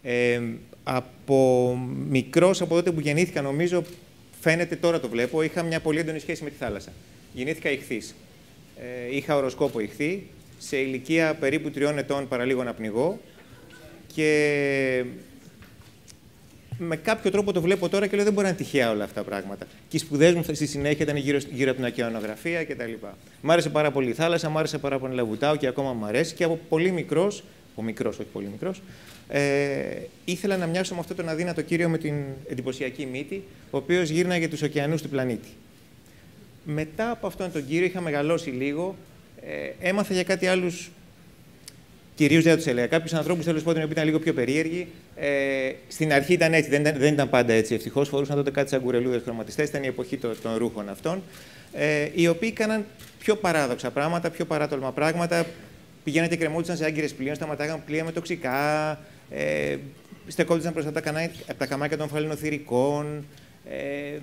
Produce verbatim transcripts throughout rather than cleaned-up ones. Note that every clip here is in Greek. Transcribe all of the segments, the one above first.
Ε, από μικρός, από τότε που γεννήθηκα, νομίζω, φαίνεται τώρα το βλέπω, είχα μια πολύ έντονη σχέση με τη θάλασσα. Γεννήθηκα ιχθύς. Ε, είχα οροσκόπο ιχθύ. Σε ηλικία περίπου τριών ετών παραλίγο να πνιγώ. Και με κάποιο τρόπο το βλέπω τώρα και λέω δεν μπορεί να είναι τυχαία όλα αυτά τα πράγματα. Και οι σπουδές μου στη συνέχεια ήταν γύρω, γύρω από την ωκεανογραφία κτλ. Μ' άρεσε πάρα πολύ η θάλασσα, μ' άρεσε πάρα πολύ να βουτάω και ακόμα μου αρέσει. Και από πολύ μικρός, από μικρός, όχι πολύ μικρός, ε, ήθελα να μοιάσω με αυτόν τον αδύνατο κύριο με την εντυπωσιακή μύτη, ο οποίος γύρναγε τους ωκεανούς του πλανήτη. Μετά από αυτόν τον κύριο είχα μεγαλώσει λίγο, ε, έμαθα για κάτι άλλους. Κυρίως δεν τους έλεγα. Κάποιους ανθρώπους, τέλος πάντων, που ήταν λίγο πιο περίεργοι. Ε, στην αρχή ήταν έτσι, δεν ήταν, δεν ήταν πάντα έτσι. Ευτυχώς φορούσαν τότε κάτι σαν κουρελούδες χρωματιστές. Ήταν η εποχή των, των ρούχων αυτών. Ε, οι οποίοι έκαναν πιο παράδοξα πράγματα, πιο παράτολμα πράγματα. Πηγαίναν και κρεμόντουσαν σε άγκυρες πλοίων, σταματάγαν πλοία με τοξικά. Ε, στεκόντουσαν προς τα, κανά, από τα καμάκια των φαλαινοθυρικών. Ε,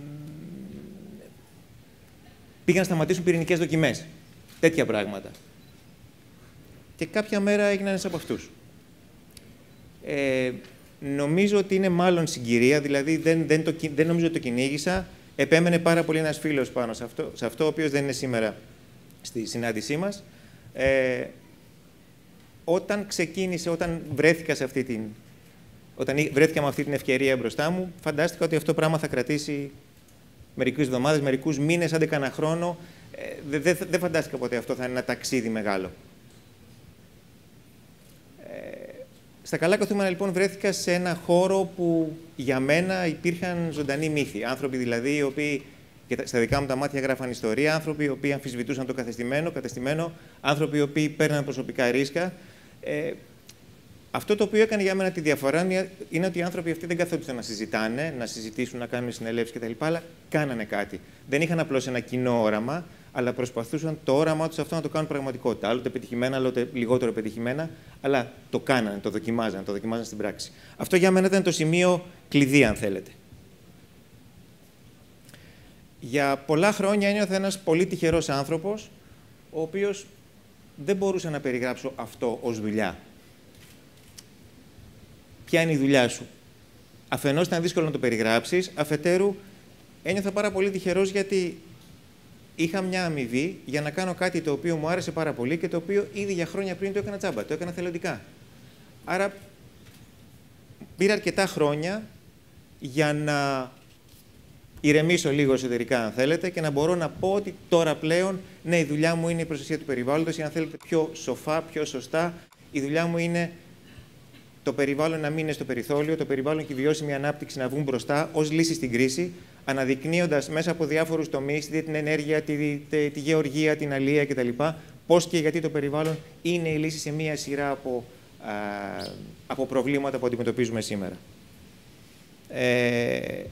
πήγαν να σταματήσουν πυρηνικές δοκιμές. Τέτοια πράγματα. Και κάποια μέρα έγιναν ένας από αυτούς. Ε, νομίζω ότι είναι μάλλον συγκυρία, δηλαδή δεν, δεν, το, δεν νομίζω ότι το κυνήγησα. Επέμενε πάρα πολύ ένας φίλος πάνω σε αυτό, σε αυτό ο οποίος δεν είναι σήμερα στη συνάντησή μας. Ε, όταν ξεκίνησε, όταν βρέθηκα, σε αυτή την, όταν βρέθηκα με αυτή την ευκαιρία μπροστά μου, φαντάστηκα ότι αυτό το πράγμα θα κρατήσει μερικές εβδομάδες, μερικούς μήνες, άντε κανένα χρόνο. Ε, δεν δε, δε φαντάστηκα ποτέ αυτό θα είναι ένα ταξίδι μεγάλο. Στα καλά καθούμενα, λοιπόν, βρέθηκα σε ένα χώρο που για μένα υπήρχαν ζωντανοί μύθοι. Άνθρωποι δηλαδή οι οποίοι και στα δικά μου τα μάτια γράφαν ιστορία, άνθρωποι οι οποίοι αμφισβητούσαν το καθεστημένο, κατεστημένο, άνθρωποι οι οποίοι παίρναν προσωπικά ρίσκα. Ε, αυτό το οποίο έκανε για μένα τη διαφορά είναι ότι οι άνθρωποι αυτοί δεν καθόντουσαν να συζητάνε, να συζητήσουν, να κάνουν συνελεύσεις κτλ. Αλλά κάνανε κάτι. Δεν είχαν απλώς ένα κοινό όραμα, αλλά προσπαθούσαν το όραμά τους αυτό να το κάνουν πραγματικότητα. Άλλοτε πετυχημένα, άλλοτε λιγότερο πετυχημένα, αλλά το κάνανε, το δοκιμάζανε, το δοκιμάζανε στην πράξη. Αυτό για μένα ήταν το σημείο κλειδί, αν θέλετε. Για πολλά χρόνια ένιωθα ένας πολύ τυχερός άνθρωπος, ο οποίος δεν μπορούσα να περιγράψω αυτό ως δουλειά. Ποια είναι η δουλειά σου? Αφενός ήταν δύσκολο να το περιγράψεις, αφετέρου ένιωθα πάρα πολύ τυχερός γιατί είχα μια αμοιβή για να κάνω κάτι το οποίο μου άρεσε πάρα πολύ και το οποίο ήδη για χρόνια πριν το έκανα τσάμπα, το έκανα θελοντικά. Άρα πήρα αρκετά χρόνια για να ηρεμήσω λίγο εσωτερικά, αν θέλετε, και να μπορώ να πω ότι τώρα πλέον, ναι, η δουλειά μου είναι η προστασία του περιβάλλοντος ή, αν θέλετε, πιο σοφά, πιο σωστά, η δουλειά μου είναι το περιβάλλον να μην είναι στο περιθώριο, το περιβάλλον και η βιώσιμη ανάπτυξη να βγουν μπροστά ως λύση στην κρίση, αναδεικνύοντας μέσα από διάφορους τομείς, την ενέργεια, τη, τη, τη γεωργία, την αλεία κτλ. Πώς και γιατί το περιβάλλον είναι η λύση σε μία σειρά από, α, από προβλήματα που αντιμετωπίζουμε σήμερα. Ε,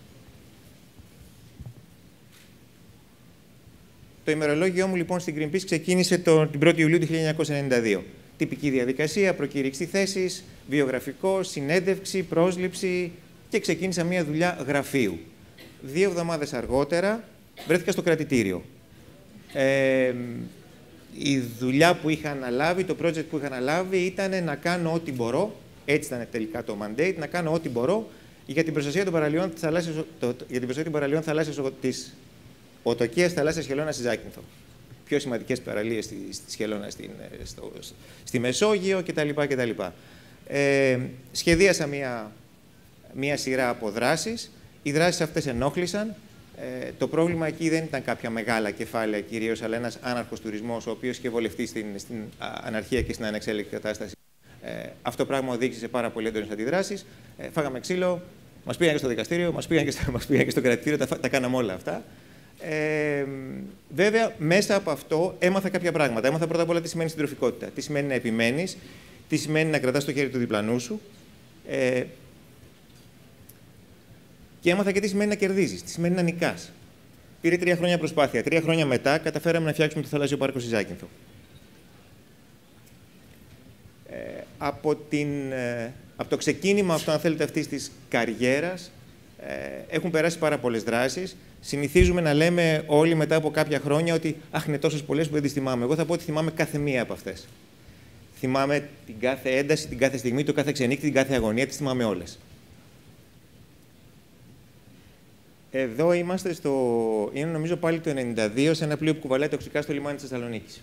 το ημερολόγιό μου λοιπόν στην Greenpeace ξεκίνησε το, την πρώτη Ιουλίου του χίλια εννιακόσια ενενήντα δύο. Τυπική διαδικασία, προκήρυξη θέσης, βιογραφικό, συνέντευξη, πρόσληψη και ξεκίνησα μια δουλειά γραφείου. Δύο εβδομάδες αργότερα βρέθηκα στο κρατητήριο. Ε, η δουλειά που είχα αναλάβει, το project που είχα αναλάβει ήταν να κάνω ό,τι μπορώ, έτσι ήταν τελικά το mandate, να κάνω ό,τι μπορώ για την προστασία των παραλίων θαλάσσιας, το, για την προστασία των παραλίων θαλάσσιας, της οτοκίας θαλάσσιας χελώνας στη Ζάκυνθο. Πιο σημαντικές παραλίες στη, στη Σχελώνα, στην, στο, στη Μεσόγειο κτλ. κτλ. Ε, σχεδίασα μία, μία σειρά από δράσεις. Οι δράσεις αυτές ενόχλησαν. Ε, το πρόβλημα εκεί δεν ήταν κάποια μεγάλα κεφάλαια κυρίως, αλλά ένας άναρχος τουρισμός, ο οποίος είχε βολευτεί στην, στην αναρχία και στην ανεξέλεκτη κατάσταση. Ε, αυτό το πράγμα οδήγησε σε πάρα πολύ έντονες αντιδράσεις. Ε, φάγαμε ξύλο, μας πήγαν και στο δικαστήριο, μας πήγαν και στο, μας πήγαν και στο κρατητήριο, τα, τα κάναμε όλα αυτά. Ε, βέβαια, μέσα από αυτό έμαθα κάποια πράγματα. Έμαθα πρώτα απ' όλα τι σημαίνει συντροφικότητα. Τι σημαίνει να επιμένεις, τι σημαίνει να κρατάς το χέρι του διπλανού σου. Ε, και έμαθα και τι σημαίνει να κερδίζεις, τι σημαίνει να νικάς. Πήρε τρία χρόνια προσπάθεια. Τρία χρόνια μετά καταφέραμε να φτιάξουμε το θαλάσσιο πάρκο στη Ζάκυνθο. Ε, από, την, ε, από το ξεκίνημα αυτό, αν θέλετε, αυτής της καριέρας, ε, έχουν περάσει πάρα πολλές δράσεις. Συνηθίζουμε να λέμε όλοι μετά από κάποια χρόνια ότι «Αχ, είναι τόσες πολλές που δεν τις θυμάμαι». Εγώ θα πω ότι θυμάμαι κάθε μία από αυτές. Θυμάμαι την κάθε ένταση, την κάθε στιγμή, το κάθε ξενύχτη, την κάθε αγωνία, τις θυμάμαι όλες. Εδώ είμαστε στο... είναι νομίζω πάλι το ενενήντα δύο, σε ένα πλοίο που κουβαλάει τοξικά στο λιμάνι της Θεσσαλονίκης.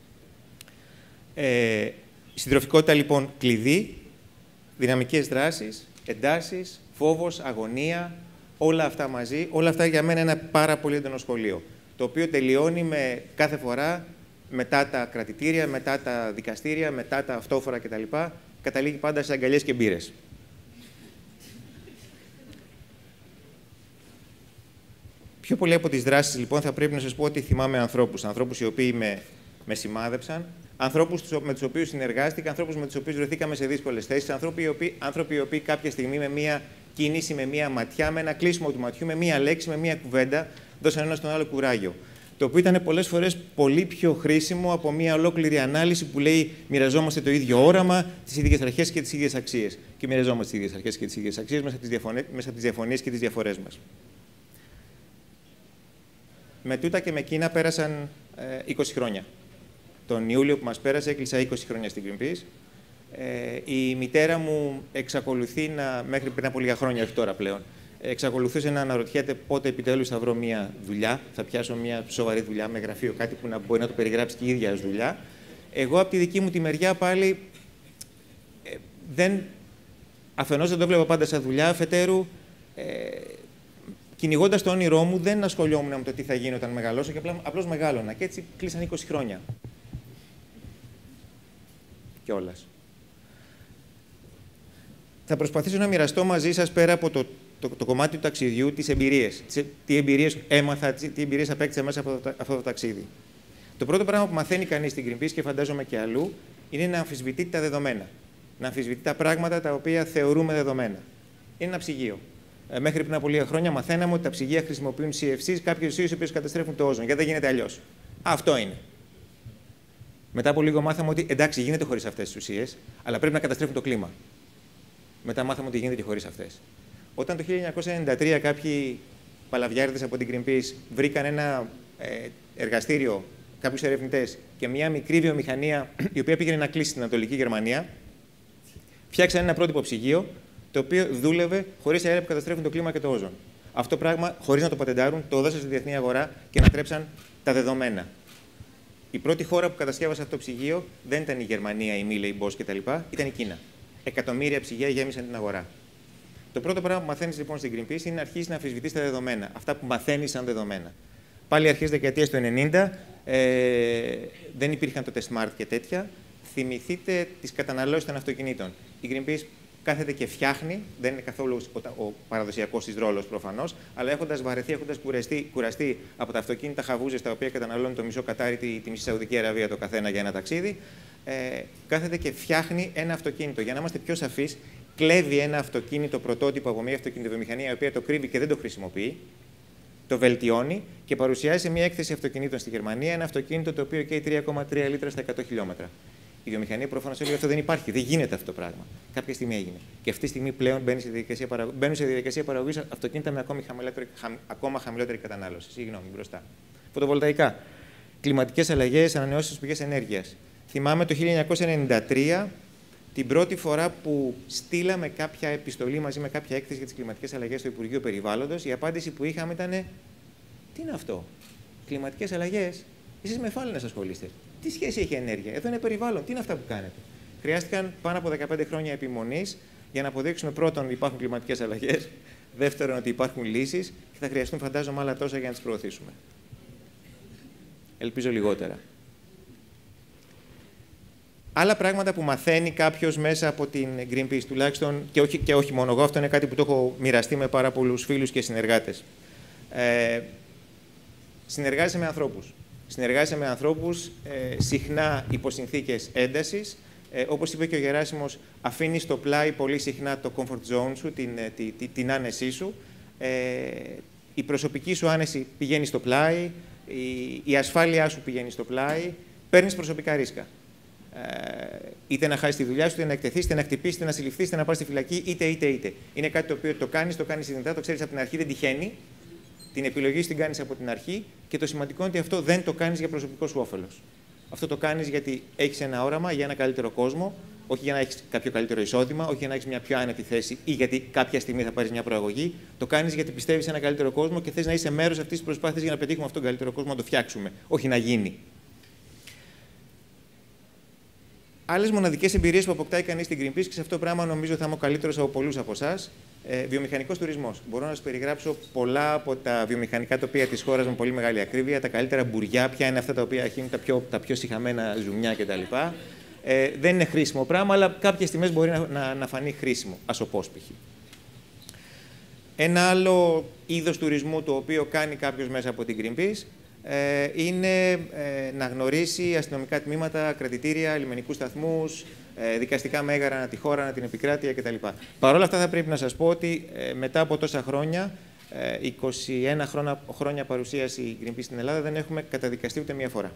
Ε, συντροφικότητα λοιπόν κλειδί, δυναμικές δράσεις, εντάσεις, φόβος, αγωνία, όλα αυτά μαζί. Όλα αυτά για μένα είναι ένα πάρα πολύ έντονο σχολείο, το οποίο τελειώνει με κάθε φορά, μετά τα κρατητήρια, μετά τα δικαστήρια, μετά τα αυτόφορα κτλ. Καταλήγει πάντα σε αγκαλιές και μπύρες. Πιο πολύ από τις δράσεις, λοιπόν, θα πρέπει να σας πω ότι θυμάμαι ανθρώπους. Ανθρώπους οι οποίοι με, με σημάδεψαν, ανθρώπους με τους οποίους συνεργάστηκα, ανθρώπους με τους οποίους βρεθήκαμε σε δύσκολες θέσεις, άνθρωποι οι οποίοι, άνθρωποι οι οποίοι κάποια στιγμή με μία κίνηση, με μία ματιά, με ένα κλείσιμο του ματιού, με μία λέξη, με μία κουβέντα, δώσαν ένα στον άλλο κουράγιο. Το οποίο ήταν πολλές φορές πολύ πιο χρήσιμο από μία ολόκληρη ανάλυση που λέει μοιραζόμαστε το ίδιο όραμα, τις ίδιες αρχές και τις ίδιες αξίες. Και μοιραζόμαστε τις ίδιες αρχές και τις ίδιες αξίες μέσα από τις διαφωνίες και τις διαφορές μας. Με τούτα και με εκείνα πέρασαν ε, είκοσι χρόνια. Τον Ιούλιο που μας πέρασε έκλεισα είκοσι χρόνια στην Greenpeace. Ε, η μητέρα μου εξακολουθεί να, μέχρι πριν από λίγα χρόνια, όχι τώρα πλέον, εξακολουθούσε να αναρωτιέται πότε επιτέλους θα βρω μια δουλειά, θα πιάσω μια σοβαρή δουλειά με γραφείο, κάτι που να μπορεί να το περιγράψει και η ίδια ως δουλειά. Εγώ από τη δική μου τη μεριά πάλι ε, δεν, αφενός δεν το βλέπω πάντα σαν δουλειά, αφετέρου ε, κυνηγώντας το όνειρό μου, δεν ασχολιόμουν με το τι θα γίνει όταν μεγαλώσω και απλώς μεγάλωνα. Και έτσι κλείσαν είκοσι χρόνια. Κιόλας. Θα προσπαθήσω να μοιραστώ μαζί σας, πέρα από το, το, το κομμάτι του ταξιδιού, τις εμπειρίες. Τις, τι εμπειρίες έμαθα, τι εμπειρίες απέκτησα μέσα από το, αυτό το ταξίδι. Το πρώτο πράγμα που μαθαίνει κανείς στην Greenpeace και φαντάζομαι και αλλού, είναι να αμφισβητεί τα δεδομένα. Να αμφισβητεί τα πράγματα τα οποία θεωρούμε δεδομένα. Είναι ένα ψυγείο. Μέχρι πριν από λίγα χρόνια μαθαίναμε ότι τα ψυγεία χρησιμοποιούν σι εφ σι, κάποιες ουσίες οι οποίες καταστρέφουν το όζον, γιατί δεν γίνεται αλλιώς. Αυτό είναι. Μετά από λίγο μάθαμε ότι εντάξει, γίνεται χωρίς αυτές τις ουσίες, αλλά πρέπει να καταστρέφουν το κλίμα. Μετά μάθαμε ότι γίνεται και χωρίς αυτές. Όταν το χίλια εννιακόσια ενενήντα τρία κάποιοι παλαβιάριδες από την Greenpeace βρήκαν ένα ε, εργαστήριο, κάποιους ερευνητές και μια μικρή βιομηχανία η οποία πήγαινε να κλείσει στην Ανατολική Γερμανία, φτιάξαν ένα πρότυπο ψυγείο, το οποίο δούλευε χωρίς αέρια που καταστρέφουν το κλίμα και το όζον. Αυτό το πράγμα, χωρίς να το πατεντάρουν, το έδωσαν στη διεθνή αγορά και ανατρέψαν τα δεδομένα. Η πρώτη χώρα που κατασκεύασε αυτό το ψυγείο δεν ήταν η Γερμανία, η Miele, η Bosch κτλ. Ήταν η Κίνα. Εκατομμύρια ψυγεία γέμισαν την αγορά. Το πρώτο πράγμα που μαθαίνεις λοιπόν στην Greenpeace είναι να αρχίσεις να αμφισβητείς τα δεδομένα. Αυτά που μαθαίνεις σαν δεδομένα. Πάλι αρχές δεκαετίας του ενενήντα, ε, δεν υπήρχαν τότε smart και τέτοια. Θυμηθείτε τις καταναλώσεις των αυτοκινήτων. Η Greenpeace κάθεται και φτιάχνει, δεν είναι καθόλου ο παραδοσιακός της ρόλος προφανώς, αλλά έχοντας βαρεθεί, έχοντας κουραστεί, κουραστεί από τα αυτοκίνητα χαβούζες τα οποία καταναλώνουν το μισό κατάρι τη, τη μισή Σαουδική Αραβία το καθένα για ένα ταξίδι, ε, κάθεται και φτιάχνει ένα αυτοκίνητο. Για να είμαστε πιο σαφείς, κλέβει ένα αυτοκίνητο πρωτότυπο από μια αυτοκινητοβιομηχανία η οποία το κρύβει και δεν το χρησιμοποιεί, το βελτιώνει και παρουσιάζει σε μια έκθεση αυτοκινήτων στη Γερμανία ένα αυτοκίνητο το οποίο καίει τρία κόμμα τρία λίτρα στα εκατό χιλιόμετρα. Η βιομηχανία προφανώς έλεγε αυτό δεν υπάρχει, δεν γίνεται αυτό το πράγμα. Κάποια στιγμή έγινε. Και αυτή τη στιγμή πλέον μπαίνει σε διαδικασία παραγω... μπαίνουν σε διαδικασία παραγωγής αυτοκίνητα με ακόμη χαμηλότερη, χαμ... ακόμα χαμηλότερη κατανάλωση. Συγγνώμη, μπροστά. Φωτοβολταϊκά. Κλιματικές αλλαγές, ανανεώσιμες πηγές ενέργειας. Θυμάμαι το χίλια εννιακόσια ενενήντα τρία, την πρώτη φορά που στείλαμε κάποια επιστολή μαζί με κάποια έκθεση για τις κλιματικές αλλαγές στο Υπουργείο Περιβάλλοντος. Η απάντηση που είχαμε ήταν: τι είναι αυτό, κλιματικές αλλαγές, εσείς με φάλαινες ασχολείστε. Τι σχέση έχει η ενέργεια, εδώ είναι περιβάλλον, τι είναι αυτά που κάνετε. Χρειάστηκαν πάνω από δεκαπέντε χρόνια επιμονής για να αποδείξουμε πρώτον ότι υπάρχουν κλιματικές αλλαγές, δεύτερον ότι υπάρχουν λύσεις και θα χρειαστούν, φαντάζομαι, άλλα τόσα για να τις προωθήσουμε. Ελπίζω λιγότερα. Άλλα πράγματα που μαθαίνει κάποιος μέσα από την Greenpeace, τουλάχιστον και όχι, και όχι μόνο εγώ, αυτό είναι κάτι που το έχω μοιραστεί με πάρα πολλούς φίλους και συνεργάτες. Ε, συνεργάζεσαι με ανθρώπους. Συνεργάζεσαι με ανθρώπους ε, συχνά υπό συνθήκες έντασης. Ε, όπως είπε και ο Γεράσιμος, αφήνεις στο πλάι πολύ συχνά το comfort zone σου, την, την, την, την άνεσή σου. Ε, η προσωπική σου άνεση πηγαίνει στο πλάι, η, η ασφάλειά σου πηγαίνει στο πλάι, παίρνεις προσωπικά ρίσκα. Ε, είτε να χάσεις τη δουλειά σου, είτε να εκτεθείς, είτε να χτυπήσεις, είτε να συλληφθείς, είτε να πάρεις στη φυλακή, είτε, είτε, είτε. Είναι κάτι το οποίο το κάνεις, το κάνεις συνειδητά, το ξέρεις από την αρχή, δεν τυχαίνει. Την επιλογή σου την κάνεις από την αρχή και το σημαντικό είναι ότι αυτό δεν το κάνεις για προσωπικό σου όφελος. Αυτό το κάνεις γιατί έχεις ένα όραμα για ένα καλύτερο κόσμο, όχι για να έχεις κάποιο καλύτερο εισόδημα, όχι για να έχεις μια πιο άνετη θέση ή γιατί κάποια στιγμή θα πάρεις μια προαγωγή. Το κάνεις γιατί πιστεύεις σε ένα καλύτερο κόσμο και θες να είσαι μέρος αυτής της προσπάθειας για να πετύχουμε αυτόν τον καλύτερο κόσμο, να το φτιάξουμε, όχι να γίνει. Άλλες μοναδικές εμπειρίες που αποκτάει κανείς στην Greenpeace, και σε αυτό το πράγμα νομίζω θα είμαι ο καλύτερος από πολλούς από εσάς. Ε, βιομηχανικός τουρισμός. Μπορώ να σας περιγράψω πολλά από τα βιομηχανικά τοπία της χώρας με πολύ μεγάλη ακρίβεια, τα καλύτερα μπουριά, ποια είναι αυτά τα οποία έχουν τα πιο, τα πιο σιχαμένα ζουμιά κτλ. Ε, δεν είναι χρήσιμο πράγμα, αλλά κάποιες στιγμές μπορεί να, να, να φανεί χρήσιμο, ασωπός π.χ. Ένα άλλο είδος τουρισμού το οποίο κάνει κάποιος μέσα από την Greenpeace ε, είναι ε, να γνωρίσει αστυνομικά τμήματα, κρατητήρια, λιμενικούς σταθμούς, ε, δικαστικά μέγαρα ανά τη χώρα, ανά την επικράτεια κτλ. Παρ' όλα αυτά θα πρέπει να σας πω ότι ε, μετά από τόσα χρόνια, ε, είκοσι ένα χρόνια, χρόνια παρουσίαση Greenpeace στην Ελλάδα, δεν έχουμε καταδικαστεί ούτε μία φορά.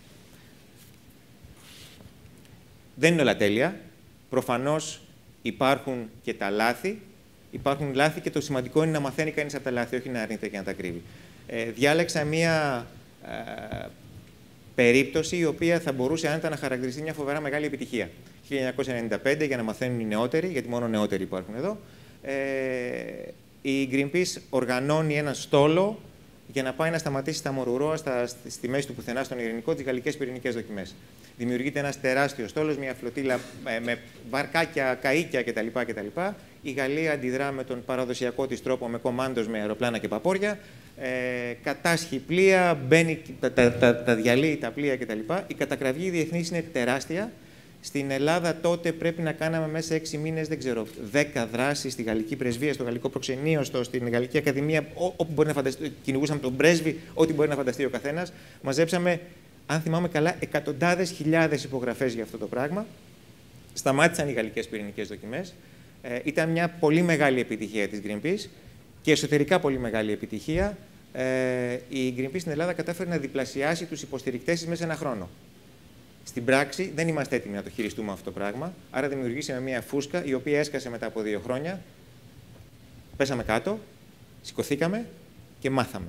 Δεν είναι όλα τέλεια. Προφανώς υπάρχουν και τα λάθη. Υπάρχουν λάθη και το σημαντικό είναι να μαθαίνει κανείς από τα λάθη, όχι να αρνείται και να τα κρύβει. Ε, διάλεξα μία ε, περίπτωση η οποία θα μπορούσε άνετα να χαρακτηριστεί μια φοβερά μεγάλη επιτυχία. χίλια εννιακόσια ενενήντα πέντε, για να μαθαίνουν οι νεότεροι, γιατί μόνο νεότεροι υπάρχουν εδώ, ε, η Greenpeace οργανώνει έναν στόλο για να πάει να σταματήσει στα Μορουρόα, στα, στη μέση του πουθενά, στον Ειρηνικό, τις γαλλικές πυρηνικές δοκιμές. Δημιουργείται ένας τεράστιος στόλος, μια φλωτίλα με, με βαρκάκια, καΐκια κτλ, κτλ. Η Γαλλία αντιδρά με τον παραδοσιακό της τρόπο, με κομάντος, με αεροπλάνα και παπόρια. Ε, κατάσχει πλοία, μπαίνει, τα, τα, τα, τα διαλύει τα πλοία κτλ. Η κατακραυγή διεθνής είναι τεράστια. Στην Ελλάδα τότε πρέπει να κάναμε μέσα σε έξι μήνες, δεν ξέρω, δέκα δράσεις στη Γαλλική Πρεσβεία, στο Γαλλικό Προξενείο, στο, στην Γαλλική Ακαδημία, ό, όπου μπορεί να φανταστεί, κυνηγούσαμε τον πρέσβη, ό,τι μπορεί να φανταστεί ο καθένας. Μαζέψαμε, αν θυμάμαι καλά, εκατοντάδες χιλιάδες υπογραφές για αυτό το πράγμα. Σταμάτησαν οι γαλλικές πυρηνικές δοκιμές. Ε, ήταν μια πολύ μεγάλη επιτυχία της Greenpeace και εσωτερικά πολύ μεγάλη επιτυχία. Ε, η Greenpeace στην Ελλάδα κατάφερε να διπλασιάσει τους υποστηρικτές της μέσα σε ένα χρόνο. Στην πράξη δεν είμαστε έτοιμοι να το χειριστούμε αυτό το πράγμα, άρα δημιουργήσαμε μια φούσκα η οποία έσκασε μετά από δύο χρόνια. Πέσαμε κάτω, σηκωθήκαμε και μάθαμε.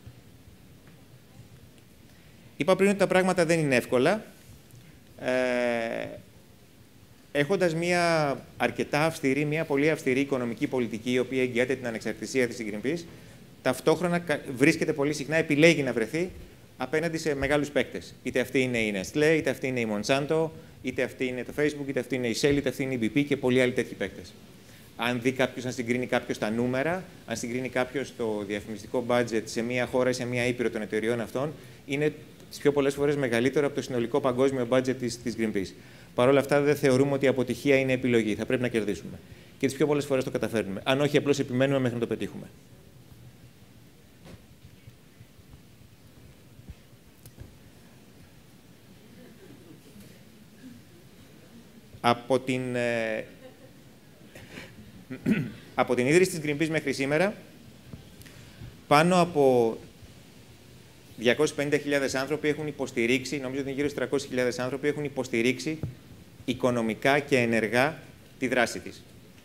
Είπα πριν ότι τα πράγματα δεν είναι εύκολα. Ε, έχοντας μια αρκετά αυστηρή, μια πολύ αυστηρή οικονομική πολιτική, η οποία εγγυάται την ανεξαρτησία της Greenpeace, ταυτόχρονα βρίσκεται πολύ συχνά, επιλέγει να βρεθεί απέναντι σε μεγάλους παίκτες. Είτε αυτή είναι η Nestlé, είτε αυτή είναι η Monsanto, είτε αυτή είναι το Facebook, είτε αυτή είναι η Shell, είτε αυτή είναι η μπι πι και πολλοί άλλοι τέτοιοι παίκτες. Αν δει κάποιος, αν συγκρίνει κάποιος τα νούμερα, αν συγκρίνει κάποιος το διαφημιστικό budget σε μία χώρα ή σε μία ήπειρο των εταιριών αυτών, είναι τις πιο πολλές φορές μεγαλύτερο από το συνολικό παγκόσμιο budget της, της Greenpeace. Παρ' όλα αυτά, δεν θεωρούμε ότι η αποτυχία είναι επιλογή. Θα πρέπει να κερδίσουμε. Και τις πιο πολλές φορές το καταφέρνουμε. Αν όχι, απλώς επιμένουμε μέχρι να το πετύχουμε. Από την, ε, από την ίδρυση της Greenpeace μέχρι σήμερα, πάνω από διακόσιες πενήντα χιλιάδες άνθρωποι έχουν υποστηρίξει, νομίζω ότι είναι γύρω στους τριακόσιες χιλιάδες άνθρωποι, έχουν υποστηρίξει οικονομικά και ενεργά τη δράση της.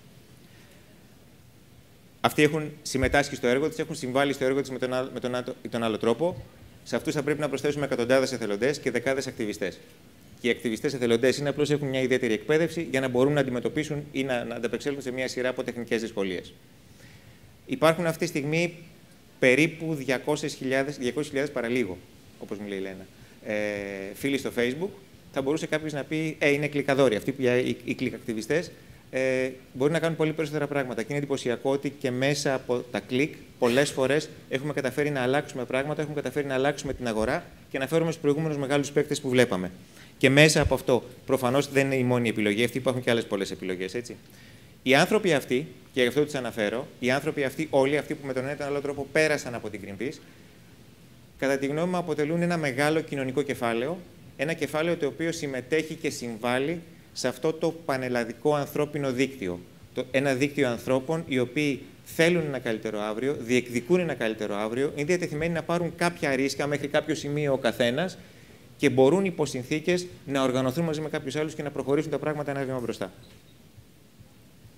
Αυτοί έχουν συμμετάσχει στο έργο της, έχουν συμβάλει στο έργο της με τον, με τον, με τον άλλο τρόπο. Σε αυτούς θα πρέπει να προσθέσουμε εκατοντάδες εθελοντές και δεκάδες ακτιβιστές. Και οι ακτιβιστές εθελοντές είναι απλώς έχουν μια ιδιαίτερη εκπαίδευση για να μπορούν να αντιμετωπίσουν ή να, να ανταπεξέλθουν σε μια σειρά από τεχνικές δυσκολίες. Υπάρχουν αυτή τη στιγμή περίπου διακόσιες χιλιάδες παραλίγο, όπως μου λέει η Λένα, ε, φίλοι στο Facebook. Θα μπορούσε κάποιος να πει: Ε, είναι κλικαδόροι. Αυτοί που οι, οι κλικακτιβιστές ε, μπορεί να κάνουν πολύ περισσότερα πράγματα. Και είναι εντυπωσιακό ότι και μέσα από τα κλικ, πολλές φορές έχουμε καταφέρει να αλλάξουμε πράγματα, έχουμε καταφέρει να αλλάξουμε την αγορά και να φέρουμε στους προηγούμενους μεγάλους παίκτες που βλέπαμε. Και μέσα από αυτό, προφανώς δεν είναι η μόνη επιλογή, αυτή υπάρχουν και άλλες πολλές επιλογές, έτσι. Οι άνθρωποι αυτοί, και γι' αυτό τους αναφέρω, οι άνθρωποι αυτοί, όλοι αυτοί που με τον ένα ή τον άλλο τρόπο πέρασαν από την Greenpeace, κατά τη γνώμη μου αποτελούν ένα μεγάλο κοινωνικό κεφάλαιο, ένα κεφάλαιο το οποίο συμμετέχει και συμβάλλει σε αυτό το πανελλαδικό ανθρώπινο δίκτυο. Το, ένα δίκτυο ανθρώπων οι οποίοι θέλουν ένα καλύτερο αύριο, διεκδικούν ένα καλύτερο αύριο, είναι διατεθειμένοι να πάρουν κάποια ρίσκα μέχρι κάποιο σημείο ο καθένας και μπορούν υπό συνθήκες να οργανωθούν μαζί με κάποιους άλλους και να προχωρήσουν τα πράγματα ένα βήμα μπροστά.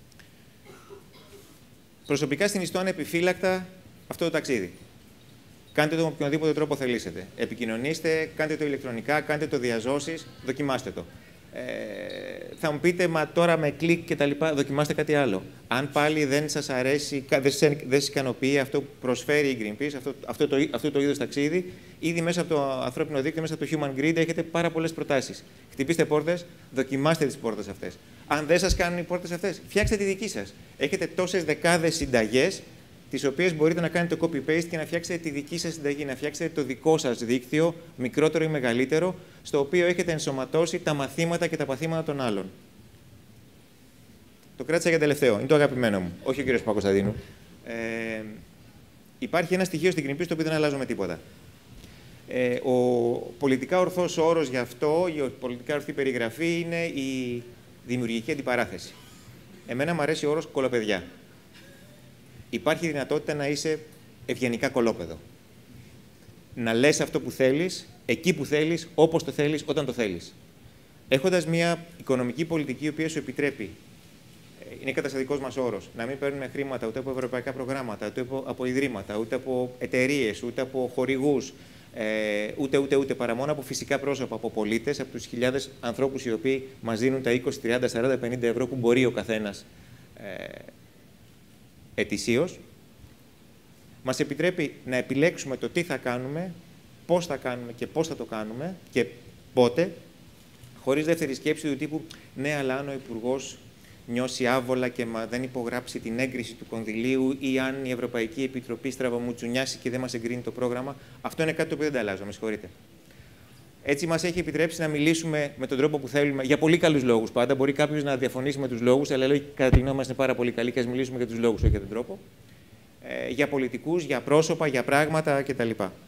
Προσωπικά συνιστώ ανεπιφύλακτα αυτό το ταξίδι. Κάντε το με οποιονδήποτε τρόπο θελήσετε. Επικοινωνήστε, κάντε το ηλεκτρονικά, κάντε το διαζώσεις, δοκιμάστε το. Ε, θα μου πείτε, μα τώρα με κλικ και τα λοιπά, δοκιμάστε κάτι άλλο. Αν πάλι δεν σας αρέσει, δεν σας ικανοποιεί αυτό που προσφέρει η Greenpeace, αυτό, αυτό, το, αυτό το είδος ταξίδι, ήδη μέσα από το ανθρώπινο δίκτυο, μέσα από το Human Grid, έχετε πάρα πολλές προτάσεις. Χτυπήστε πόρτες, δοκιμάστε τις πόρτες αυτές. Αν δεν σας κάνουν οι πόρτες αυτές, φτιάξτε τη δική σας. Έχετε τόσες δεκάδες συνταγές, τις οποίες μπορείτε να κάνετε copy-paste και να φτιάξετε τη δική σας συνταγή, να φτιάξετε το δικό σας δίκτυο, μικρότερο ή μεγαλύτερο, στο οποίο έχετε ενσωματώσει τα μαθήματα και τα παθήματα των άλλων. Το κράτησα για τελευταίο. Είναι το αγαπημένο μου. Όχι ο κ. Παπακοσταντίνου. Ε, υπάρχει ένα στοιχείο στην Greenpeace το οποίο δεν αλλάζω με τίποτα. Ε, ο πολιτικά ορθός όρος γι' αυτό, η πολιτικά ορθή περιγραφή είναι η δημιουργική αντιπαράθεση. Εμένα μου αρέσει ο όρος κολοπεδιά. Υπάρχει δυνατότητα να είσαι ευγενικά κολόπεδο. Να λες αυτό που θέλεις, εκεί που θέλεις, όπως το θέλεις, όταν το θέλεις. Έχοντας μια οικονομική πολιτική η οποία σου επιτρέπει, είναι καταστατικός μας όρος, να μην παίρνουμε χρήματα ούτε από ευρωπαϊκά προγράμματα, ούτε από ιδρύματα, ούτε από εταιρείες, ούτε από χορηγούς, ούτε, ούτε, ούτε παρά μόνο από φυσικά πρόσωπα, από πολίτες, από τους χιλιάδες ανθρώπους οι οποίοι μας δίνουν τα είκοσι, τριάντα, σαράντα, πενήντα ευρώ που μπορεί ο καθένας ετησίως, μας επιτρέπει να επιλέξουμε το τι θα κάνουμε, πώς θα κάνουμε και πώς θα το κάνουμε και πότε, χωρίς δεύτερη σκέψη του τύπου «ναι, αλλά αν ο Υπουργός νιώσει άβολα και δεν υπογράψει την έγκριση του κονδυλίου ή αν η Ευρωπαϊκή Επιτροπή στραβομουτσουνιάσει και δεν μας εγκρίνει το πρόγραμμα». Αυτό είναι κάτι το οποίο δεν τα αλλάζω, με συγχωρείτε. Έτσι, μας έχει επιτρέψει να μιλήσουμε με τον τρόπο που θέλουμε, για πολύ καλούς λόγους πάντα. Μπορεί κάποιος να διαφωνήσει με τους λόγους, αλλά λέει κατά τη γνώμη μας είναι πάρα πολύ καλή και ας μιλήσουμε για τους λόγους, όχι για τον τρόπο. Ε, για πολιτικούς, για πρόσωπα, για πράγματα κτλ.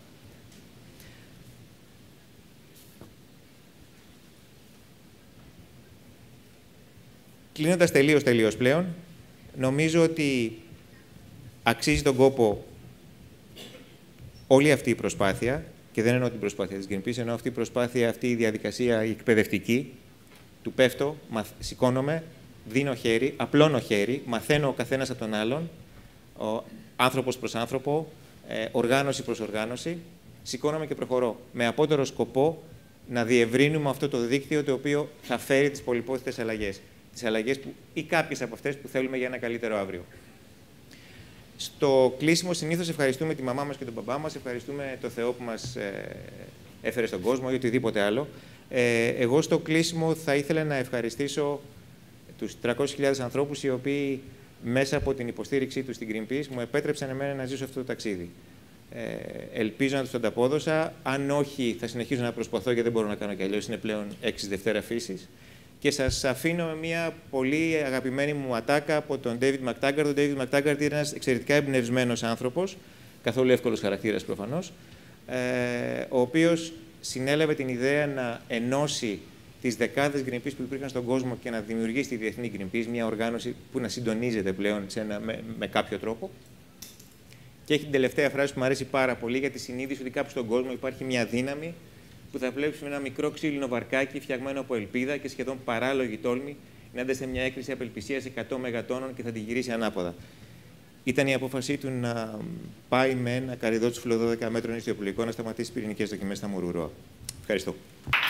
Κλείνοντας τελείως τελείως πλέον, νομίζω ότι αξίζει τον κόπο όλη αυτή η προσπάθεια. Και δεν εννοώ την προσπάθεια της Greenpeace, εννοώ αυτή η προσπάθεια, αυτή η διαδικασία η εκπαιδευτική, του πέφτω, μαθ, σηκώνομαι, δίνω χέρι, απλώνω χέρι, μαθαίνω ο καθένας από τον άλλον, ο άνθρωπος προς άνθρωπο, ε, οργάνωση προς οργάνωση, σηκώνομαι και προχωρώ. Με απότερο σκοπό να διευρύνουμε αυτό το δίκτυο το οποίο θα φέρει τις πολυπόθητες αλλαγές. Τις αλλαγές που, ή κάποιες από αυτές που θέλουμε για ένα καλύτερο αύριο. Στο κλείσιμο συνήθως ευχαριστούμε τη μαμά μας και τον μπαμπά μας, ευχαριστούμε το Θεό που μας ε, έφερε στον κόσμο ή οτιδήποτε άλλο. Ε, εγώ στο κλείσιμο θα ήθελα να ευχαριστήσω τους τριακόσιες χιλιάδες ανθρώπους οι οποίοι μέσα από την υποστήριξή τους στην Greenpeace μου επέτρεψαν εμένα να ζήσω αυτό το ταξίδι. Ε, ελπίζω να τους το ανταπόδωσα. Αν όχι, θα συνεχίσω να προσπαθώ γιατί δεν μπορώ να κάνω κι αλλιώς. Είναι πλέον έξι Δευτέρα φύσης. Και σας αφήνω με μια πολύ αγαπημένη μου ατάκα από τον David McTaggart. Ο David McTaggart είναι ένας εξαιρετικά εμπνευσμένος άνθρωπος, καθόλου εύκολος χαρακτήρας προφανώς, ε, ο οποίος συνέλαβε την ιδέα να ενώσει τις δεκάδες Greenpeace που υπήρχαν στον κόσμο και να δημιουργήσει τη Διεθνή Greenpeace, μια οργάνωση που να συντονίζεται πλέον σε ένα, με, με κάποιο τρόπο. Και έχει την τελευταία φράση που μου αρέσει πάρα πολύ για τη συνείδηση ότι κάπου στον κόσμο υπάρχει μια δύναμη που θα βλέπουμε ένα μικρό ξύλινο βαρκάκι φτιαγμένο από ελπίδα και σχεδόν παράλογη τόλμη ενάντια σε μια έκρηση απελπισίας εκατό μεγατόνων και θα τη γυρίσει ανάποδα. Ήταν η απόφασή του να πάει με ένα καρυδότσουφλο δώδεκα μέτρων ιστιοπλοϊκό να σταματήσει πυρηνικές δοκιμές στα Μουρουρόα. Ευχαριστώ.